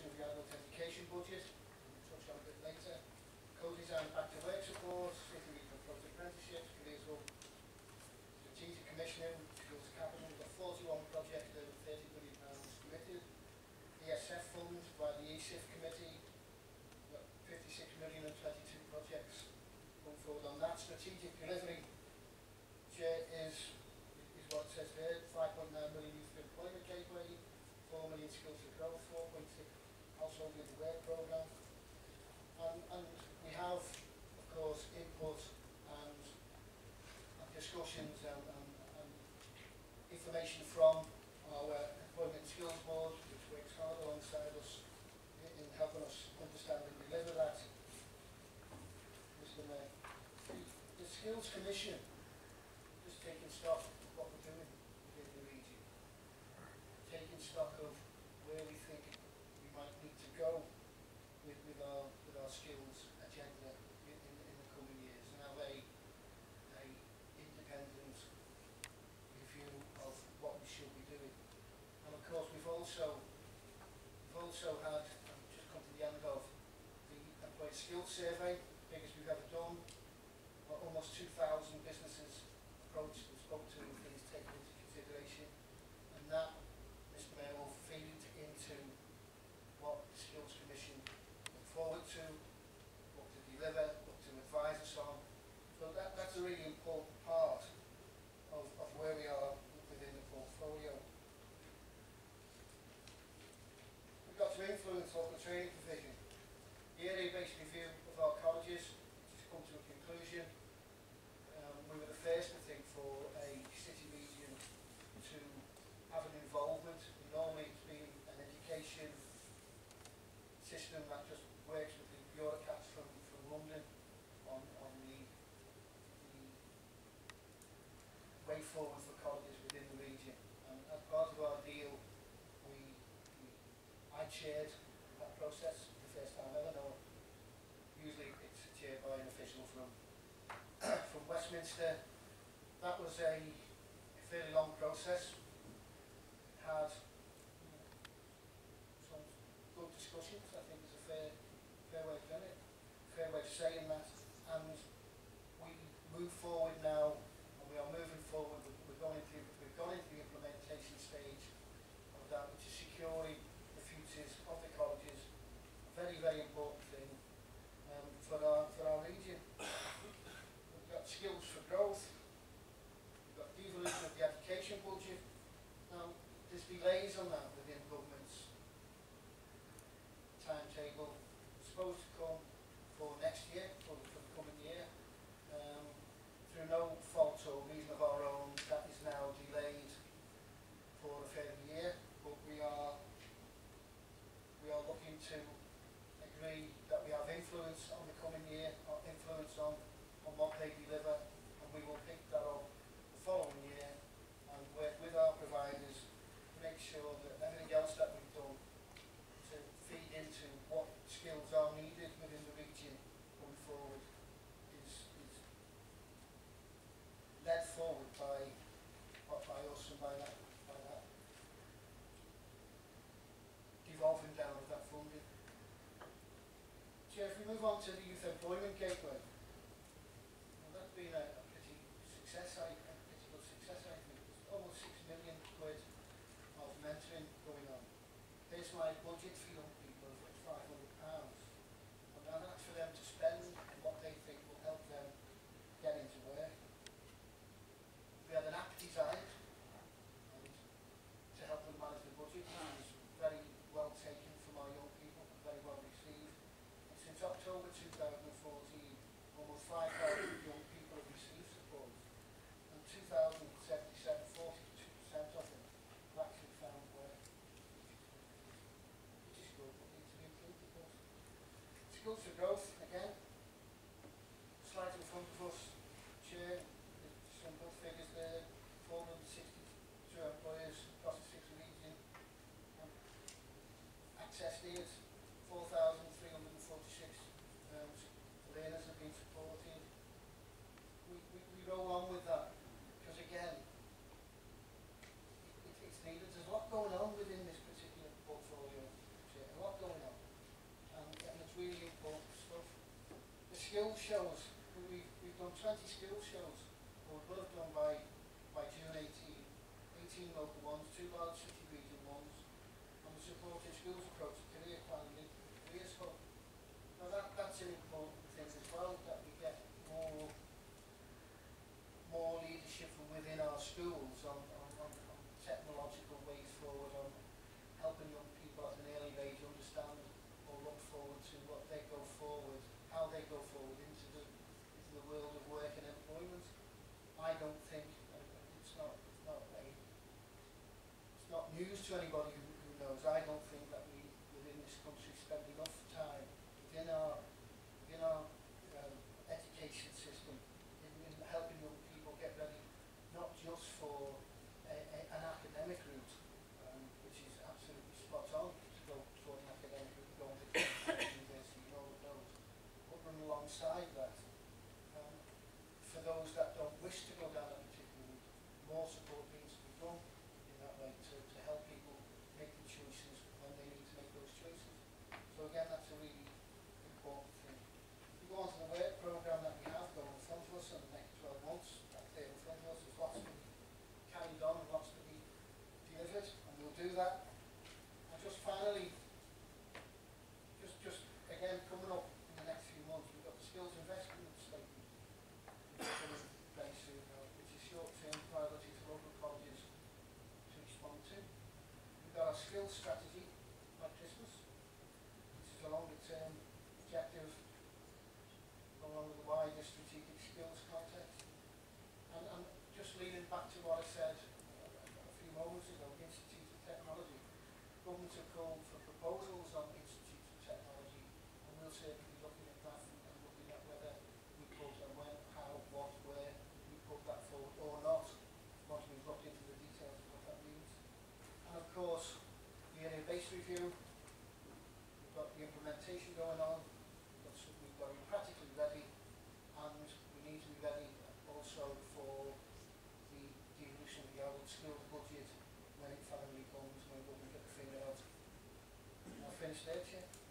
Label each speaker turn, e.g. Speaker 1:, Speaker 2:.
Speaker 1: introduction of the adult education budget, we'll touch on a bit later. Co-design back to work support, city regional project apprenticeships, careers hub, strategic commissioning, skills capital. We've got 41 projects that are £30 million committed. ESF funds by the ESIF committee. We've got 56 million and 22 projects going forward on that. Strategic delivery is what it says there, 5.9 million youth employment gateway, 4 million skills for growth, 4.6 household with the work programme. And we have, of course, input and discussions and information from our Employment and Skills Board, which works hard alongside us in helping us understand and deliver that. The Skills Commission, just taking stock of what we're doing within the region, taking stock of where we think we might need to go with our skills agenda in the coming years, and have a independent review of what we should be doing. And of course we've also had, just come to the end of the employee skills survey, biggest we've ever done. Almost 2,000 businesses approached and spoke to and things taken into consideration, and that, Mr Mayor, will feed into what the Skills Commission look forward to, what to deliver, what to advise us on. So that's a really important part of where we are within the portfolio. We've got to influence local training provision. The area-based review of our colleges has come to a conclusion. We were the first, I think, for a city region to have an involvement. Normally it's been an education system that just works with the bureaucrats from London on the way forward for colleges within the region. And as part of our deal, I chaired that process for the first time ever. No, usually it's chaired by an official from Westminster. That was a fairly long process. It had some good discussions, I think is a fair way of doing it, fair way of saying that. And we move forward now, and we are moving forward. We've gone into the implementation stage of that, which is securing the futures of the colleges. A very, very important thing for our region. We've got skills for growth. We've got devolution of the education budget. Now, there's delays on that within government's timetable. It's supposed to come for next year, for the coming year. Through no fault or reason of our own, that is now delayed for a further year. But we are looking to agree that we have influence on the coming year, or influence on what they deliver, and we will pick that up the following year and work with our providers to make sure that everything else that we've done to feed into what skills are needed within the region going forward is led forward by us and by that devolving down of that funding. Chair, if we move on to the Youth Employment Gateway, well, that's been a pretty good success, I think. There's almost £6 million of mentoring going on. Personalised budget for young people of £500. And that's for them to spend on what they think will help them get into work. We had an app designed to help them manage the budget, which was very well taken from our young people, very well received. And since October 2014, almost 5,000 young people have received support, and 2,077, 42% of them have actually found work, which is good, but needs to be improved, of course. Skills for growth, again, slide in front of us, Chair, there's some good figures there, 462 employers across the 6 region. Access needs, 4,346 learners have been supported. We roll on with that, because again, it's needed. There's a lot going on within this particular portfolio. A lot going local ones, 2 large city region ones, and the supporting schools approach to career planning and career scope. Now that's an important thing as well, that we get more leadership from within our schools on technological ways forward, on helping young people at an early age understand or look forward to what they go forward, how they go forward into the world of work and employment. I don't think, and it's not news to anybody who knows, I don't think that we within this country spend enough time within our education system in helping young people get ready, not just for an academic route, which is absolutely spot on, to go for an academic route, going to university, and all of those, but run alongside that. For those that don't wish to go down that particular route, more support needs to be done in that way to help people make the choices when they need to make those choices. So again, that's a really important thing. If we go on to the work programme that we have going in front of us in the next 12 months, that's there in front of us, there's lots to be carried on and lots to be delivered, and we'll do that. And just finally, just again, coming up in the next few months, we've got the skills investment statement, which is coming very soon now, which is short-term priorities for local colleges to respond to. We've got our skills strategy by Christmas, which is a longer-term objective along with the wider strategic skills context. And just leaning back to what I said a few moments ago, the Institute of Technology. Governments have called for proposals on Institutes of Technology, and we'll certainly be looking at that and looking at whether we put and when, how, what, where we put that forward or not, once we've looked into the details of what that means. And of course, the area-based review, we've got the implementation going on, we've got to be practically ready, and we need to be ready also for the devolution of the adult skills budget when it finally comes, when we get the finger out. I'll finish there, Chair.